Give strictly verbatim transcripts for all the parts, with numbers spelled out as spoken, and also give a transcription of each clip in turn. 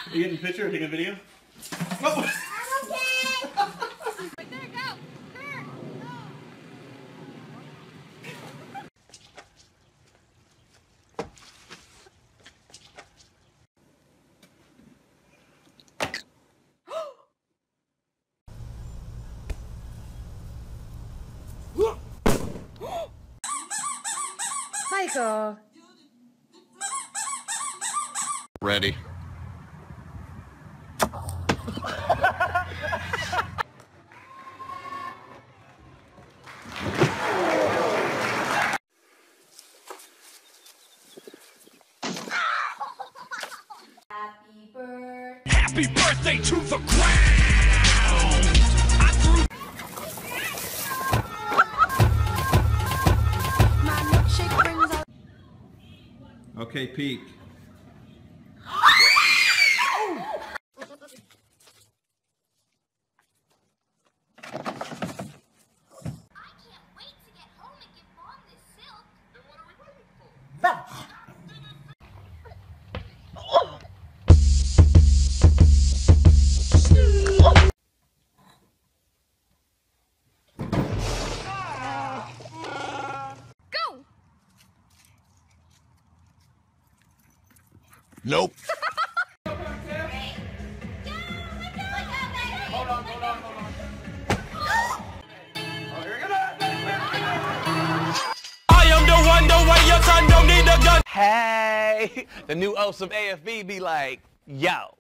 Are you getting a picture or taking a video? Oh. I'm okay! Right there, go! Come here! Michael! Ready. Happy birthday! Happy birthday to the ground! I threw My milkshake brings out. Okay, peek. Nope. Hold on, hold on, hold on. Oh, here we go. I am the one, the way your son don't need a gun. Hey, the new host of A F B be like, yo.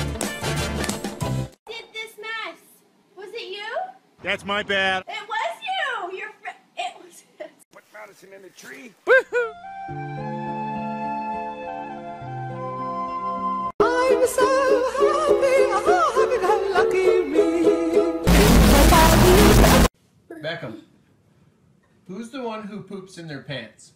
Did this mess? Was it you? That's my bad. It was you! Your fr- it was. Put Madison in the tree. I'm so happy, oh, happy, lucky me. Beckham, who's the one who poops in their pants?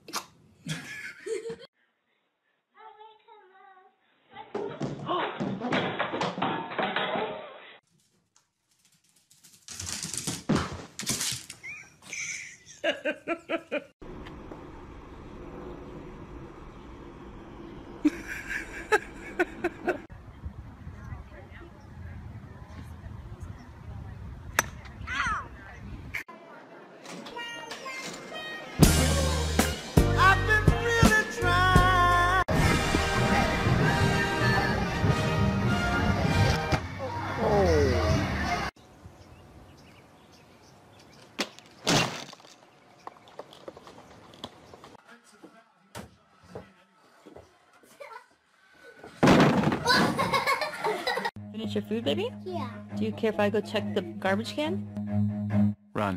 Finish your food, baby? Yeah. Do you care if I go check the garbage can? Run.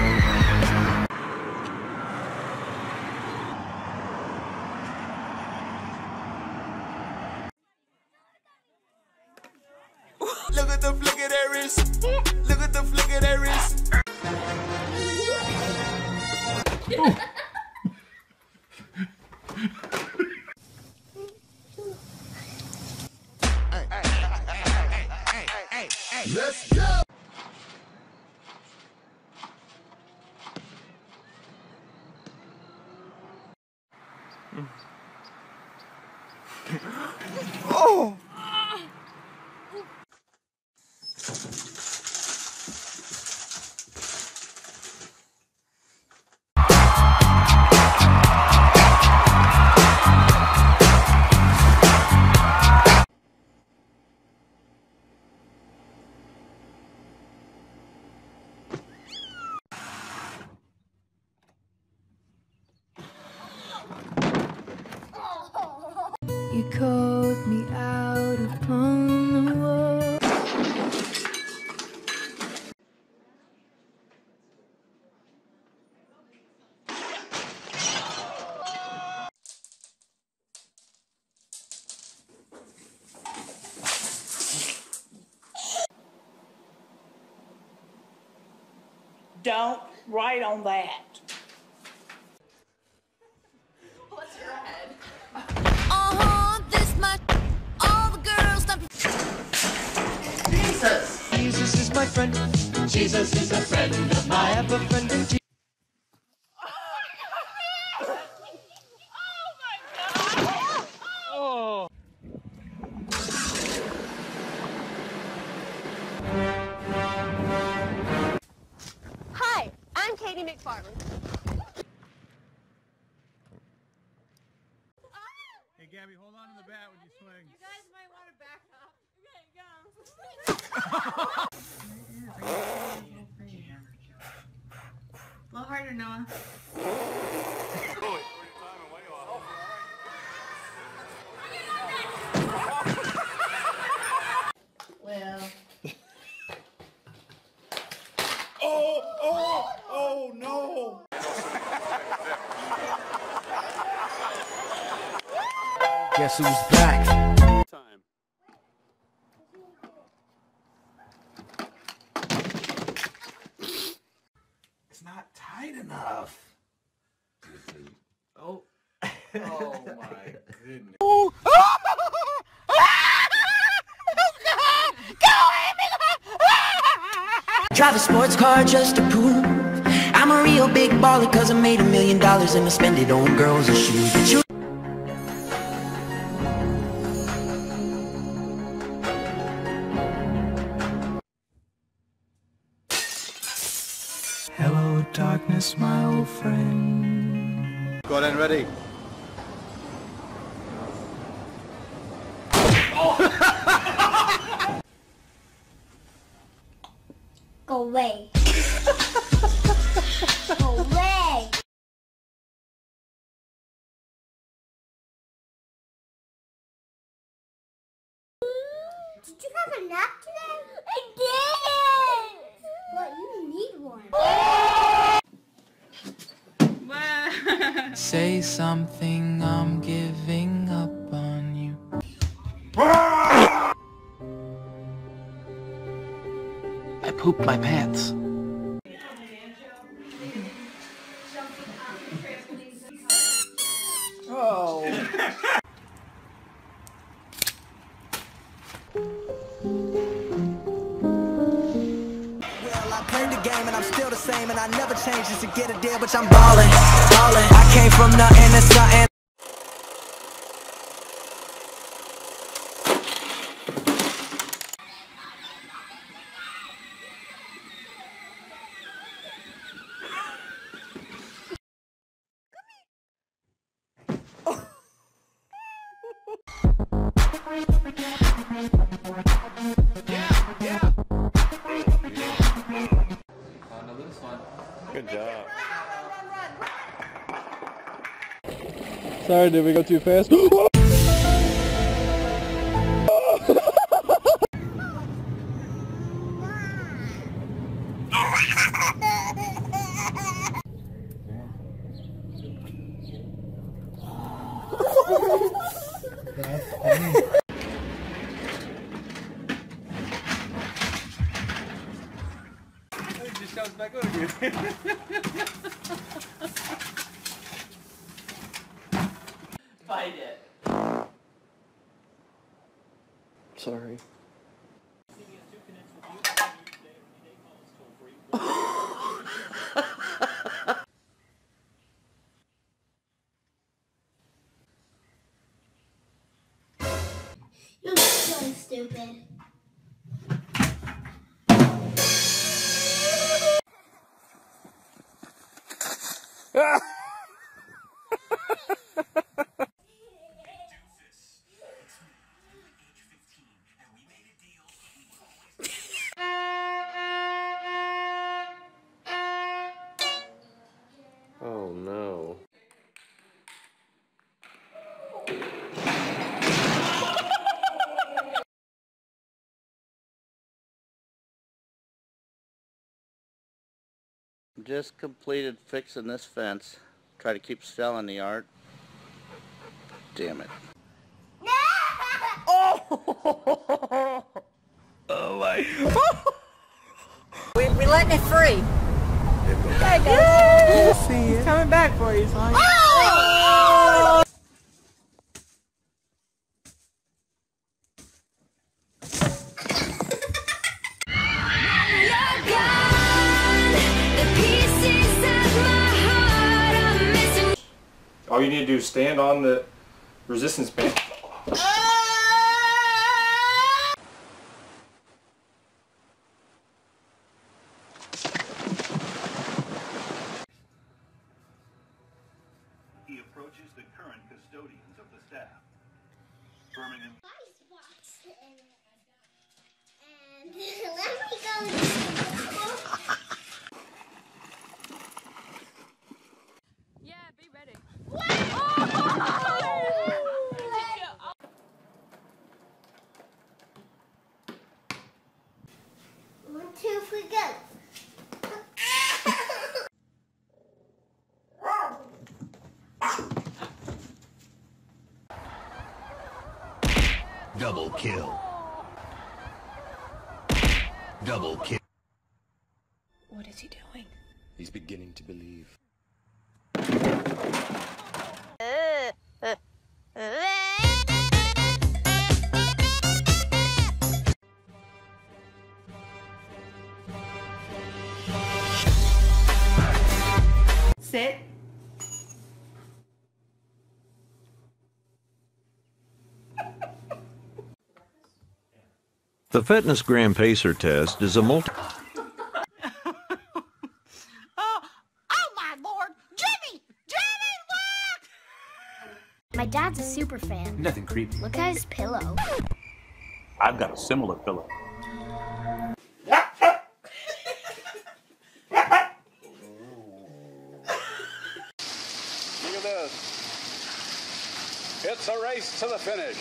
Look at the flick of that wrist. Look at the flick of that wrist. Let's go. Oh! You called me out upon the wall. Don't write on that. What's your head? Uh-huh, this much. All the girls stop. Jesus! Jesus is my friend. Jesus is a friend of mine. I have a friend in Jesus. Oh my God! Oh. Andy McFarland. Hey, Gabby, hold on to the bat when you swing. You guys might want to back up. Okay, go. A little harder, Noah. Well. Oh, oh, oh, no. Guess who's back? Time. It's not tight enough. Oh. Oh my goodness. Drive a sports car just to prove I'm a real big baller, cause I made a million dollars and I spend it on girls and shoes. But you hello darkness, my old friend. Go ahead and ready. Go away. Go away. Did you have a nap today? I did. Well, you need one. say something, I'm giving up on you. I pooped my pants. Oh. Well, I played the game and I'm still the same, and I never change just to get a deal, but I'm ballin', ballin'. I came from nothing to something. Good job. Sorry, did we go too fast? It just comes back out again. Fight it. Sorry. You're so stupid. Oh no. Just completed fixing this fence. Try to keep Stella in the yard. Damn it. Oh! Oh my. we, we letting it free. Okay, guys. See He's coming back for you, son. Oh! All you need to do is stand on the resistance band. two, three, go. Double kill. Double kill. What is he doing? He's beginning to believe. Sit. The Fitness Gram Pacer test is a multi... My dad's a super fan. Nothing creepy. Look at his pillow. I've got a similar pillow. Look at this. It's a race to the finish.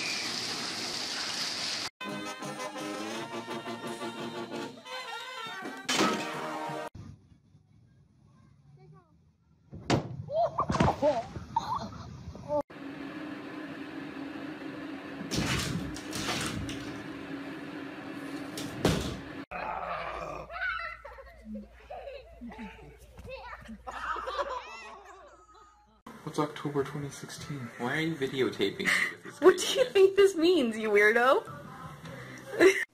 What's October twenty sixteen? Why are you videotaping me with this? What do you think this means, you weirdo?